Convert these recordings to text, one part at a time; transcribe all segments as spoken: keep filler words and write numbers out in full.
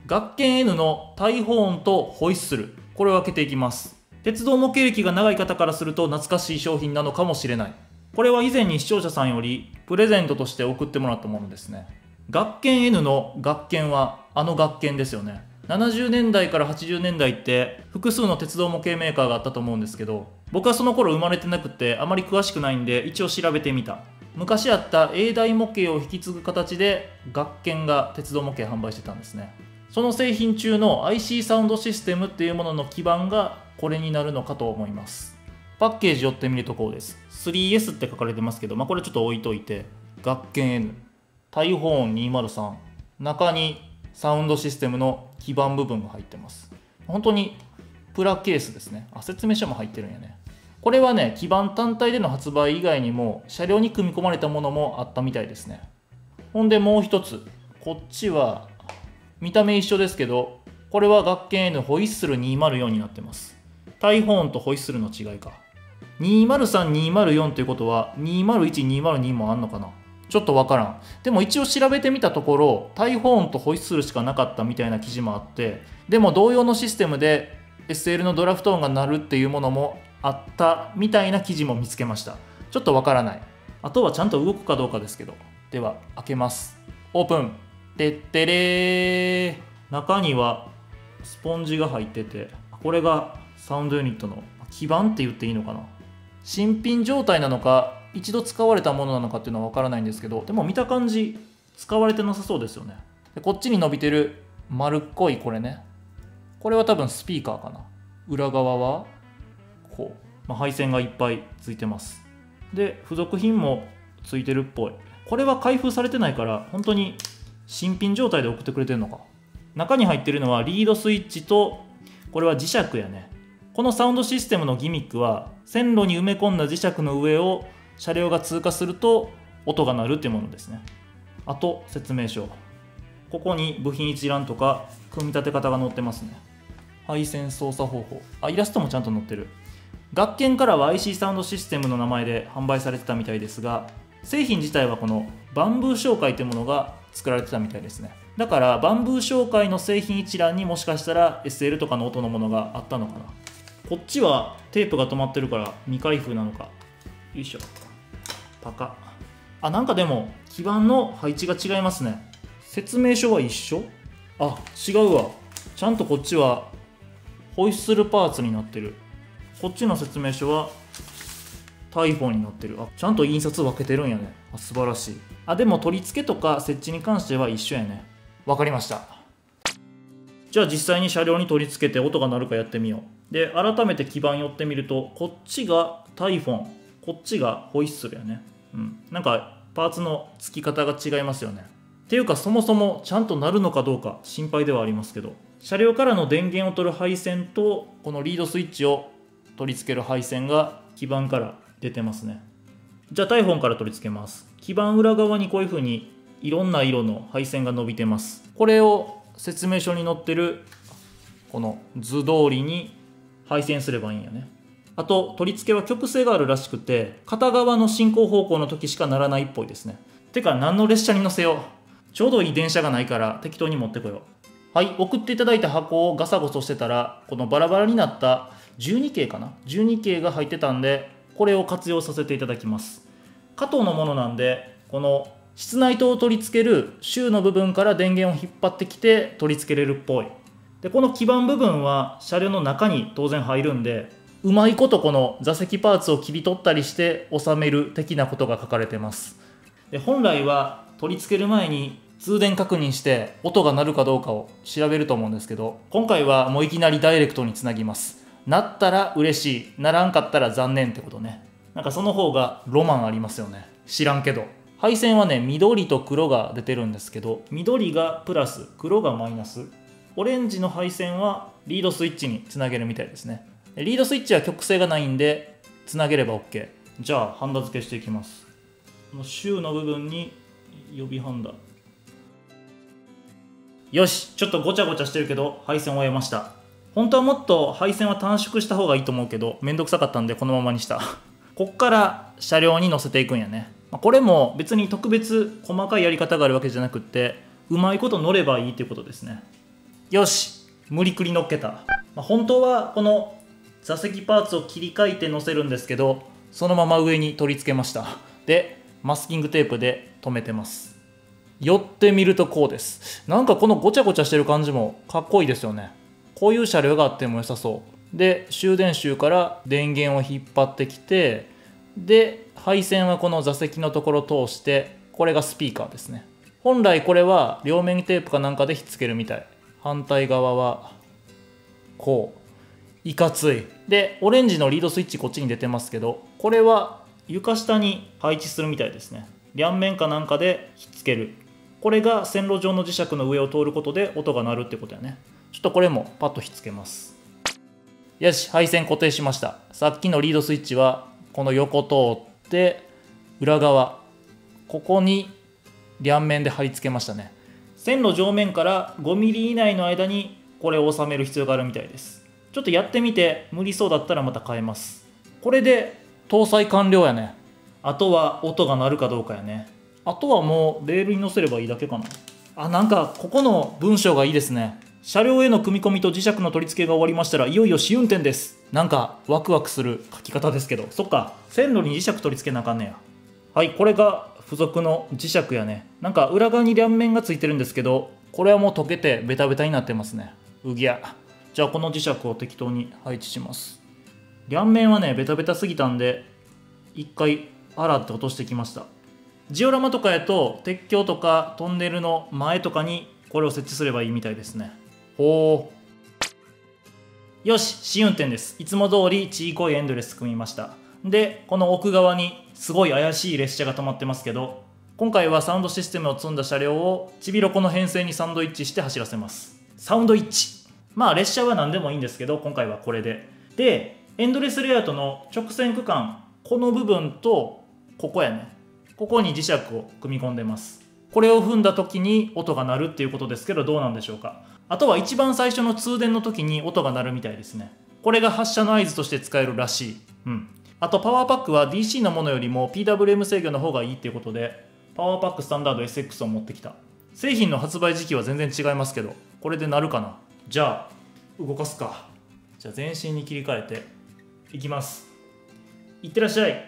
学研 N のタイホーンとホイッスル、これを開けていきます。鉄道模型歴が長い方からすると懐かしい商品なのかもしれない。これは以前に視聴者さんよりプレゼントとして送ってもらったものですね。学研 N の学研はあの学研ですよね。ななじゅうねんだいからはちじゅうねんだいって複数の鉄道模型メーカーがあったと思うんですけど、僕はその頃生まれてなくてあまり詳しくないんで一応調べてみた。昔あった エー 大模型を引き継ぐ形で学研が鉄道模型販売してたんですね。その製品中の アイシー サウンドシステムっていうものの基盤がこれになるのかと思います。パッケージ寄ってみるとこうです。スリーエス って書かれてますけど、まあ、これちょっと置いといて、学研 N、タイホーンにひゃくさん、中にサウンドシステムの基盤部分が入ってます。本当にプラケースですね。あ、説明書も入ってるんやね。これはね、基盤単体での発売以外にも車両に組み込まれたものもあったみたいですね。ほんでもう一つ、こっちは見た目一緒ですけど、これは学研 N ホイッスルにひゃくよんになってます。タイホーンとホイッスルの違いか。にひゃくさん、にひゃくよんということはにひゃくいち、にひゃくにもあんのかな。ちょっとわからん。でも一応調べてみたところ、タイホーンとホイッスルしかなかったみたいな記事もあって、でも同様のシステムで エスエル のドラフト音が鳴るっていうものもあったみたいな記事も見つけました。ちょっとわからない。あとはちゃんと動くかどうかですけど。では開けます。オープン。てってれー。中にはスポンジが入ってて、これがサウンドユニットの基板って言っていいのかな。新品状態なのか一度使われたものなのかっていうのは分からないんですけど、でも見た感じ使われてなさそうですよね。でこっちに伸びてる丸っこいこれね、これは多分スピーカーかな。裏側はこう、まあ、配線がいっぱいついてます。で付属品もついてるっぽい。これは開封されてないから本当に新品状態で送ってくれてるのか。中に入ってるのはリードスイッチと、これは磁石やね。このサウンドシステムのギミックは線路に埋め込んだ磁石の上を車両が通過すると音が鳴るっていうものですね。あと説明書、ここに部品一覧とか組み立て方が載ってますね。配線操作方法、あ、イラストもちゃんと載ってる。学研からは アイシー サウンドシステムの名前で販売されてたみたいですが、製品自体はこのバンブー商会というものが作られてたみたいですね。だからバンブー商会の製品一覧にもしかしたら エスエル とかの音のものがあったのかな。こっちはテープが止まってるから未開封なのか。よいしょ。パカ。あ、なんかでも基板の配置が違いますね。説明書は一緒？あ、違うわ。ちゃんとこっちはホイッスルパーツになってる。こっちの説明書はタイホンになってる。あ、ちゃんと印刷分けてるんやね。あ、素晴らしい。あ、でも取り付けとか設置に関しては一緒やね。わかりました。じゃあ実際に車両に取り付けて音が鳴るかやってみよう。で、改めて基板寄ってみると、こっちがタイフォン、こっちがホイッスルやね。うん。なんかパーツの付き方が違いますよね。っていうかそもそもちゃんと鳴るのかどうか心配ではありますけど、車両からの電源を取る配線とこのリードスイッチを取り付ける配線が基板から出てますね。じゃあタイフォンから取り付けます。基板裏側にこういう風にいろんな色の配線が伸びてます。これを説明書に載ってるこの図通りに配線すればいいんやね。あと取り付けは曲線があるらしくて、片側の進行方向の時しかならないっぽいですね。てか何の列車に乗せよう。ちょうどいい電車がないから適当に持ってこよう。はい、送っていただいた箱をガサゴソしてたら、このバラバラになったじゅうにけいかな、じゅうにけいが入ってたんで、これを活用させていただきます。加藤のものなんで、この室内灯を取り付けるシューの部分から電源を引っ張ってきて取り付けれるっぽい。でこの基板部分は車両の中に当然入るんで、うまいことこの座席パーツを切り取ったりして収める的なことが書かれてます。で本来は取り付ける前に通電確認して音が鳴るかどうかを調べると思うんですけど、今回はもういきなりダイレクトにつなぎます。鳴ったら嬉しい、鳴らんかったら残念ってことね。なんかその方がロマンありますよね。知らんけど。配線はね、緑と黒が出てるんですけど、緑がプラス、黒がマイナス。オレンジの配線はリードスイッチにつなげるみたいですね。リードスイッチは曲線がないんで、つなげれば OK。じゃあ、ハンダ付けしていきます。このシューの部分に予備ハンダ。よし、ちょっとごちゃごちゃしてるけど、配線を終えました。本当はもっと配線は短縮した方がいいと思うけど、めんどくさかったんでこのままにした。こっから車両に乗せていくんやね。これも別に特別細かいやり方があるわけじゃなくって、うまいこと乗ればいいっていうことですね。 よし、無理くり乗っけた。まあ、本当はこの座席パーツを切り替えて乗せるんですけど、そのまま上に取り付けました。でマスキングテープで留めてます。寄ってみるとこうです。なんかこのごちゃごちゃしてる感じもかっこいいですよね。こういう車両があっても良さそう。で集電集から電源を引っ張ってきて、で配線はこの座席のところを通して、これがスピーカーですね。本来これは両面テープかなんかでひっつけるみたい。反対側はこういかつい。でオレンジのリードスイッチこっちに出てますけど、これは床下に配置するみたいですね。両面かなんかでひっつける。これが線路上の磁石の上を通ることで音が鳴るってことやね。ちょっとこれもパッとひっつけます。よし、配線固定しました。さっきのリードスイッチはこの横通って裏側、ここに両面で貼り付けましたね。線路上面からごミリ以内の間にこれを収める必要があるみたいです。ちょっとやってみて無理そうだったらまた変えます。これで搭載完了やね。あとは音が鳴るかどうかやね。あとはもうレールに乗せればいいだけかな。あ、なんかここの文章がいいですね。車両への組み込みと磁石の取り付けが終わりましたらいよいよ試運転です。なんかワクワクする書き方ですけど、そっか、線路に磁石取り付けなあかんねや。はい、これが付属の磁石やね。なんか裏側に両面がついてるんですけど、これはもう溶けてベタベタになってますね。うぎゃ。じゃあこの磁石を適当に配置します。両面はねベタベタすぎたんで一回洗って落としてきました。ジオラマとかやと鉄橋とかトンネルの前とかにこれを設置すればいいみたいですね。ほう。よし、試運転です。いつも通りちいこいエンドレス組みました。でこの奥側にすごい怪しい列車が止まってますけど、今回はサウンドシステムを積んだ車両をちびろこの編成にサンドイッチして走らせます。サウンドイッチ、まあ列車は何でもいいんですけど、今回はこれで。でエンドレスレイアウトの直線区間、この部分とここやね、ここに磁石を組み込んでます。これを踏んだ時に音が鳴るっていうことですけど、どうなんでしょうか。あとは一番最初の通電の時に音が鳴るみたいですね。これが発射の合図として使えるらしい。うん。あとパワーパックは ディーシー のものよりも ピーダブリューエム 制御の方がいいっていうことで、パワーパックスタンダード エスエックス を持ってきた。製品の発売時期は全然違いますけど、これで鳴るかな。じゃあ動かすか。じゃあ全身に切り替えていきます。いってらっしゃい。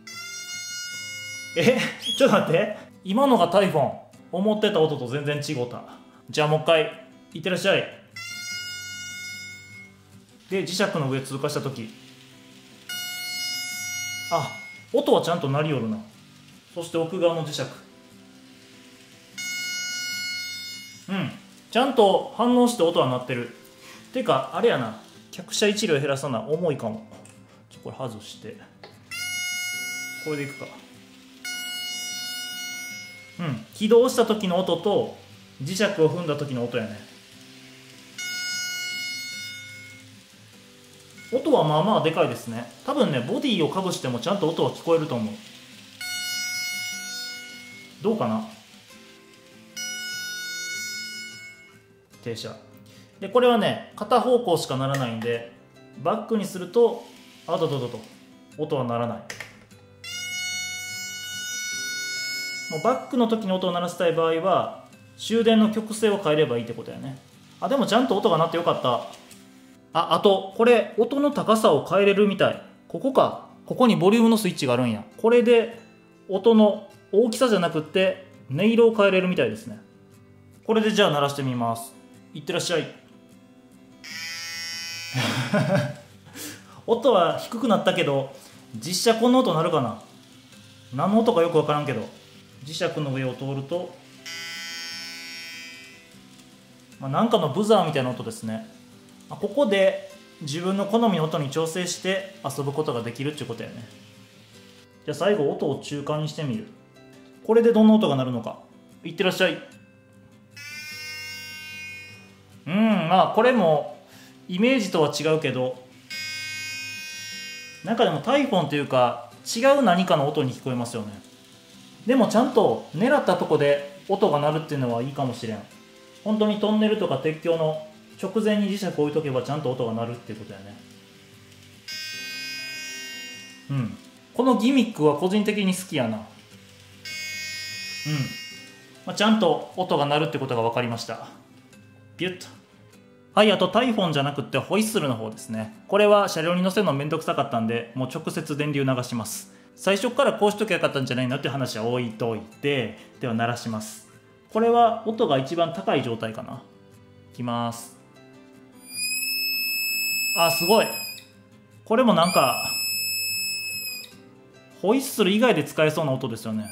え、ちょっと待って、今のがタイフォン。思ってた音と全然違った。じゃあもう一回いってらっしゃい。で磁石の上通過した時、あ、音はちゃんと鳴りよるな。そして奥側の磁石、うん、ちゃんと反応して音は鳴ってる。てかあれやな、客車一両減らさな重いかも。ちょこれ外してこれでいくか。うん、起動した時の音と磁石を踏んだ時の音やね。音はまあまあでかいですね。多分ねボディをかぶしてもちゃんと音は聞こえると思う。どうかな。停車で、これはね片方向しかならないんで、バックにするとあとととと音は鳴らない。もうバックの時に音を鳴らしたい場合は終電の曲線を変えればいいってことやね。あ、でもちゃんと音が鳴ってよかった。あ、あとこれ音の高さを変えれるみたい。ここか、ここにボリュームのスイッチがあるんや。これで音の大きさじゃなくって音色を変えれるみたいですね。これでじゃあ鳴らしてみます。いってらっしゃい。音は低くなったけど実写この音鳴るかな。何の音かよく分からんけど磁石の上を通ると、まあ、なんかのブザーみたいな音ですね。ここで自分の好みの音に調整して遊ぶことができるっていうことやね。じゃあ最後音を中間にしてみる。これでどんな音が鳴るのか。いってらっしゃい。うん、まあこれもイメージとは違うけど、なんかでもタイフォンというか違う何かの音に聞こえますよね。でもちゃんと狙ったとこで音が鳴るっていうのはいいかもしれん。本当にトンネルとか鉄橋の直前に磁石置いとけばちゃんと音が鳴るっていうことやね。うん、このギミックは個人的に好きやな。うん、まあ、ちゃんと音が鳴るってことが分かりました。ビュッとはい、あとタイフォンじゃなくてホイッスルの方ですね。これは車両に乗せるのめんどくさかったんで、もう直接電流流します。最初からこうしときゃよかったんじゃないのっていう話は置いといて、では鳴らします。これは音が一番高い状態かな。いきます。あ、すごい。これもなんかホイッスル以外で使えそうな音ですよね。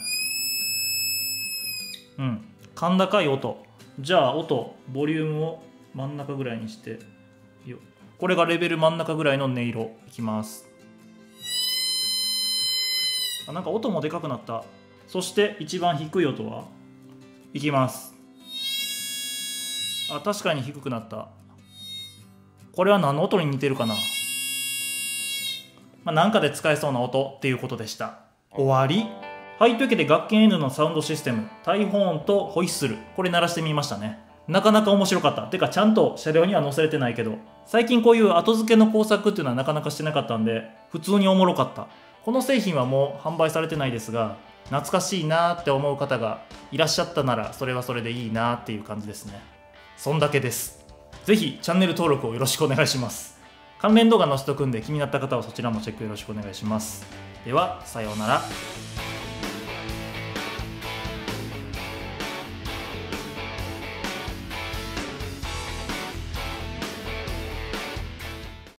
うん、甲高い音。じゃあ音ボリュームを真ん中ぐらいにしてよ。これがレベル真ん中ぐらいの音色。いきます。あ、なんか音もでかくなった。そして一番低い音はいきます。あ、確かに低くなった。これは何の音に似てるかな。まあ、なんかで使えそうな音っていうことでした。終わり。はい、というわけで学研 N のサウンドシステム、タイホーンとホイッスル、これ鳴らしてみましたね。なかなか面白かった。てかちゃんと車両には載せれてないけど、最近こういう後付けの工作っていうのはなかなかしてなかったんで、普通におもろかった。この製品はもう販売されてないですが、懐かしいなーって思う方がいらっしゃったなら、それはそれでいいなーっていう感じですね。そんだけです。ぜひチャンネル登録をよろしくお願いします。関連動画載せとくんで気になった方はそちらもチェックよろしくお願いします。では、さようなら。